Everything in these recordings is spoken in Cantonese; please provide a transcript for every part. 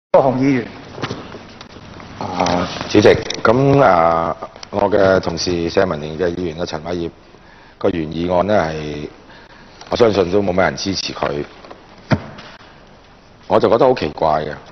郭雄議員。 主席，咁我嘅同事社民連嘅議員嘅陳偉業個原議案呢係，我相信都冇咩人支持佢，我就覺得好奇怪嘅。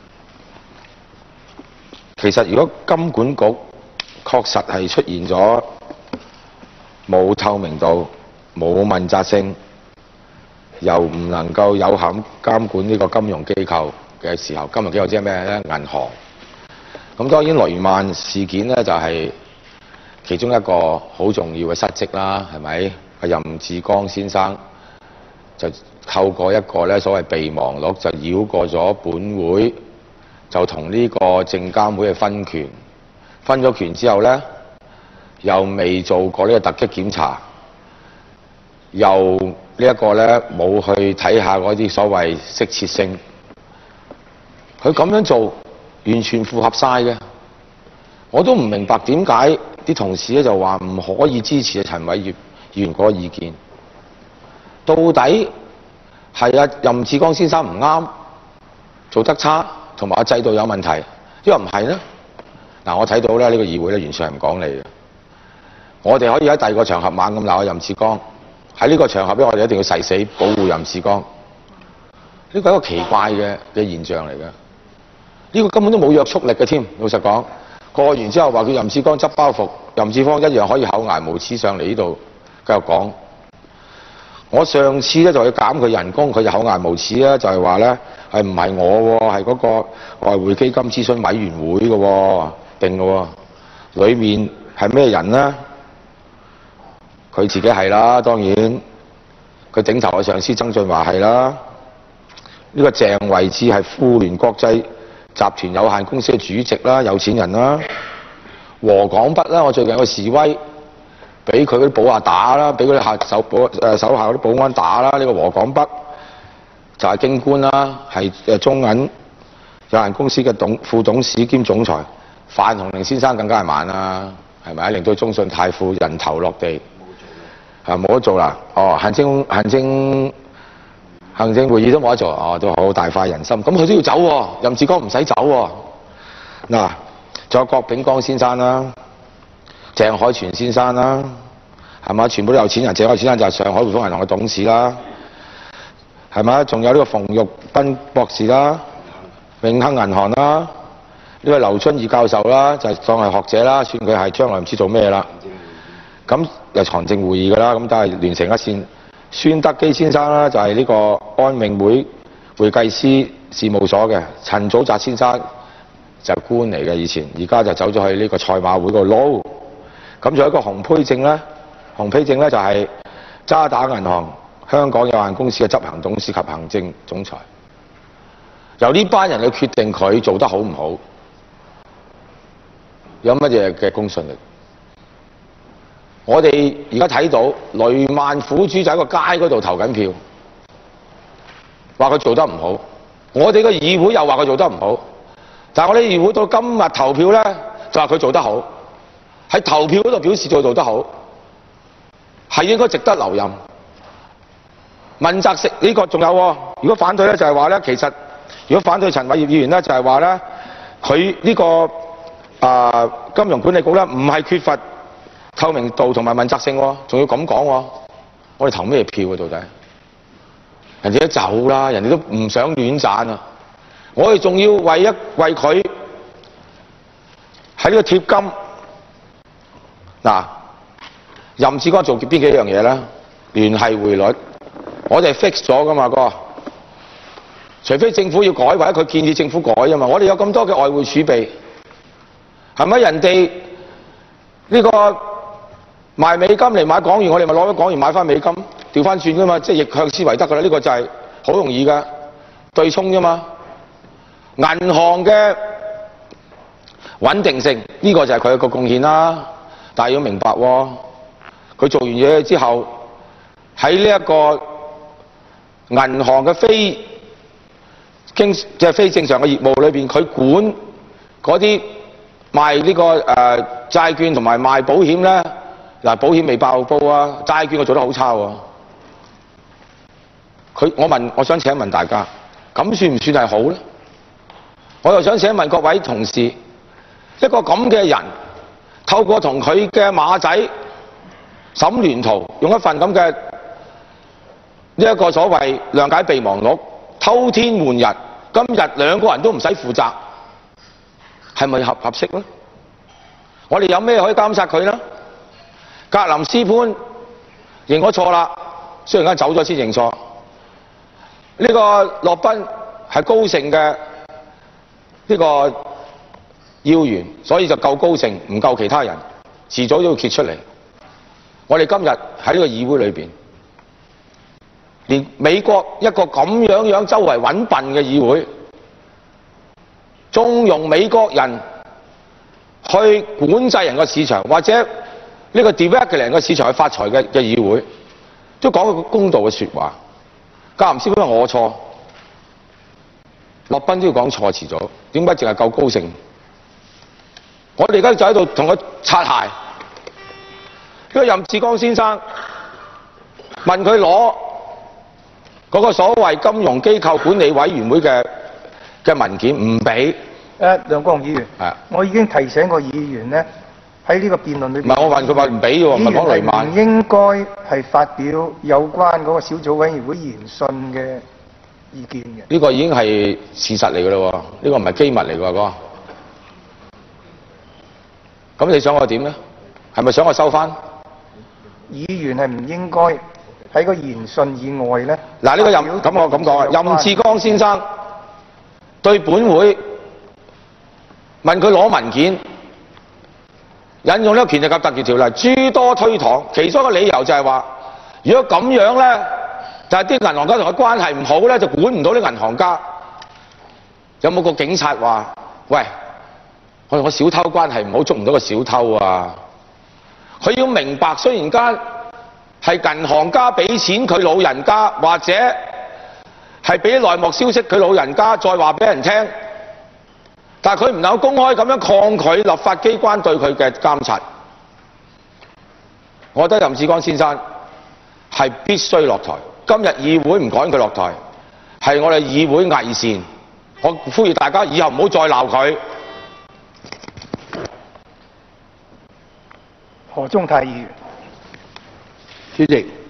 其實如果金管局確實係出現咗冇透明度、冇問責性，又唔能夠有效監管呢個金融機構嘅時候，金融機構即係咩呢？銀行。咁當然雷曼事件呢，就係其中一個好重要嘅失職啦，係咪？任志剛先生就透過一個呢所謂備忘錄，就繞過咗本會，就同呢個證監會嘅分權，分咗權之後呢，又未做過呢個突擊檢查，又呢一個呢冇去睇下嗰啲所謂適切性，佢咁樣做完全符合晒嘅，我都唔明白點解啲同事咧就話唔可以支持陳偉業議員嗰個意見。到底係任志剛先生唔啱，做得差，同埋制度有問題，因為唔係呢？嗱，我睇到咧呢個議會咧完全係唔講理嘅。我哋可以喺第二個場合猛咁鬧任志剛，喺呢個場合咧我哋一定要誓死保護任志剛。呢個係一個奇怪嘅現象嚟嘅。呢個根本都冇約束力嘅添，老實講。過完之後話叫任志剛執包袱，任志剛一樣可以厚顏無恥上嚟呢度繼續講。我上次咧就要減佢人工，佢就厚顏無恥咧，就係話咧係唔係我喎，係嗰個外匯基金諮詢委員會嘅喎定嘅喎，裡面係咩人呢？佢自己係啦，當然佢頂頭嘅上司曾俊華係啦，呢個鄭維志係富聯國際集團有限公司嘅主席啦，有錢人啦。和港北啦，我最近有個示威，俾佢嗰啲保下打啦，俾嗰啲手下嗰啲保安打啦。呢個和港北就係京官啦，係中銀有限公司嘅副董事兼總裁。范鴻齡先生更加係慢啦，係咪？令到中信泰富人頭落地，冇得做啦。行政會議都冇得做，都好大快人心。咁佢都要走喎，任志剛唔使走喎。嗱，仲有郭炳江先生啦，鄭海泉先生啦，係嘛？全部都有錢人。鄭海泉先生就係上海匯豐銀行嘅董事啦，係嘛？仲有呢個馮玉斌博士啦，永亨銀行啦，呢個劉春義教授啦，就當係學者啦，算佢係將來唔知做咩啦。咁又行政會議㗎啦，咁都係連成一線。孫德基先生啦，就係呢個安永會計師事務所嘅。陳祖澤先生就係官嚟嘅以前，而家就走咗去呢個賽馬會嗰度撈。咁仲有一個洪丕正咧，洪丕正咧就係渣打銀行香港有限公司嘅執行董事及行政總裁。由呢班人去決定佢做得好唔好，有乜嘢嘅公信力？我哋而家睇到雷曼苦主就喺個街嗰度投緊票，話佢做得唔好。我哋個議會又話佢做得唔好，但係我哋議會到今日投票咧，就話佢做得好。喺投票嗰度表示做得好，係應該值得留任。問責式呢個仲有喎，如果反對咧就係話咧，其實如果反對陳偉業議員咧就係話咧，佢呢個金融管理局咧唔係缺乏透明度同埋問責性喎，仲要咁講喎，我哋投咩票啊？到底人哋都走啦，人哋都唔想亂賺啊！我哋仲要為佢喺呢個貼金嗱，任志剛做邊幾樣嘢咧？聯繫匯率，我哋 fix 咗噶嘛哥，除非政府要改，或者佢建議政府改啊嘛。我哋有咁多嘅外匯儲備，係咪人哋呢個賣美金嚟買港元，我哋咪攞咗港元買翻美金，調翻轉噶嘛，即係逆向思維得噶啦。呢個就係好容易噶，對沖啫嘛。銀行嘅穩定性呢個就係佢一個貢獻啦。但係要明白喎，佢做完嘢之後喺呢一個銀行嘅即係非正常嘅業務裏邊，佢管嗰啲賣呢個債券同埋賣保險咧。嗱，保險未爆煲啊，債券佢做得好差喎。我想請問大家，咁算唔算係好咧？ 我又想請問各位同事，一個咁嘅人，透過同佢嘅馬仔沈聯圖，用一份咁嘅呢一個所謂諒解備忘錄，偷天換日，今日兩個人都唔使負責，係咪合適呢？我哋有咩可以監察佢呢？格林斯潘認咗錯啦，雖然而家走咗先認錯。呢個洛賓係高盛嘅呢個要員，所以就救高盛，唔救其他人，遲早都要揭出嚟。我哋今日喺呢個議會裏邊，連美國一個咁樣周圍揾笨嘅議會，縱容美國人去管制人個市場，或者呢個 deregulate 個市場去發財嘅議會，都講個公道嘅説話。格林斯潘話我錯，洛賓都要講錯遲咗，點解淨係救高盛？我哋而家就喺度同佢擦鞋。呢個任志剛先生問佢攞嗰個所謂金融機構管理委員會嘅文件，唔俾。 梁國雄議員，我已經提醒過議員咧，喺呢個辯論裏邊。唔係我問佢話唔俾喎，唔係講雷曼。唔應該係發表有關嗰個小組委員會言訊嘅意見嘅。呢個已經係事實嚟㗎啦喎，呢個唔係機密嚟㗎喎。咁你想我點咧？係咪想我收翻？議員係唔應該喺個言訊以外咧。嗱，呢個咁我咁講啊，任志剛先生對本會問佢攞文件，引用呢個權力及特權條例，諸多推搪。其中一個理由就係話，如果咁樣咧，就係啲銀行家同佢關係唔好咧，就管唔到啲銀行家。有冇個警察話：喂，我同個小偷關係唔好，捉唔到個小偷啊？佢要明白，雖然間係銀行家俾錢佢老人家，或者係俾內幕消息佢老人家再話俾人聽，但係佢唔能夠公開咁樣抗拒立法機關對佢嘅監察。我覺得任志剛先生係必須落台。今日議會唔趕佢落台，係我哋議會偽善。我呼籲大家以後唔好再鬧佢。何宗泰議員，主席。